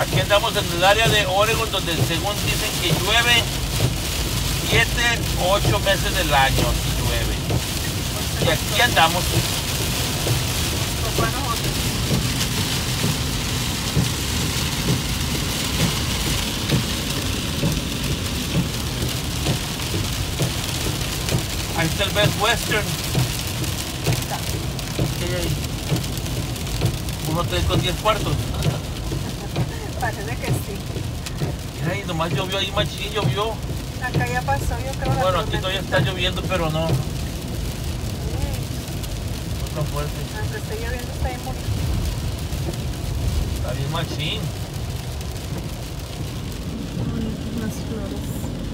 Aquí andamos en el área de Oregon, donde según dicen que llueve 7 o 8 meses del año. Llueve. Y aquí andamos. Ahí está el Best Western. ¿Qué hay ahí? 1.3 con 10 cuartos. Parece que sí. Mira, y nomás llovió ahí, machín, llovió. Acá ya pasó, yo creo. Bueno, aquí todavía está lloviendo, pero no. No tan fuerte. Aunque esté lloviendo, está bien bonito. Está bien machín. Unas flores.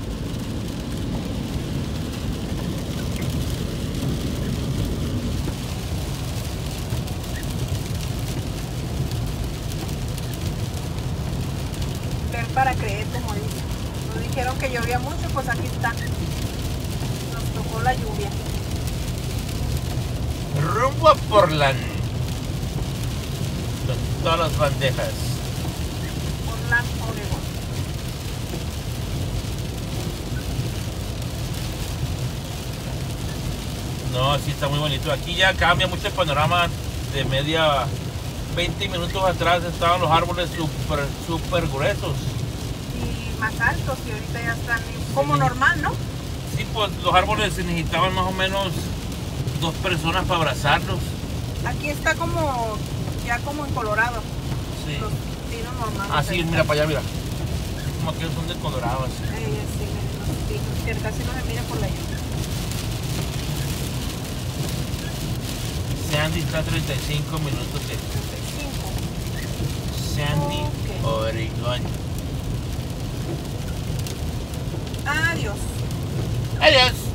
Ver para creer, como dice. Nos dijeron que llovía mucho, pues aquí está. Nos tocó la lluvia. Rumbo a Portland. Con todas las bandejas. Portland, Oregon. No, sí está muy bonito. Aquí ya cambia mucho el panorama. De media 20 minutos atrás estaban los árboles súper gruesos. Y más altos, y ahorita ya están como normal, ¿no? Sí, pues los árboles se necesitaban más o menos 2 personas para abrazarlos. Aquí está como, ya como en Colorado. Sí. Los pinos normales. Ah, sí, mira para allá, mira. Como que son de Colorado, así. Sí, miren los pinos, que casi no se mira por la lluvia. Sandy está a 35 minutos de 35. Sandy, Ok. Oregón. Adiós. Adiós.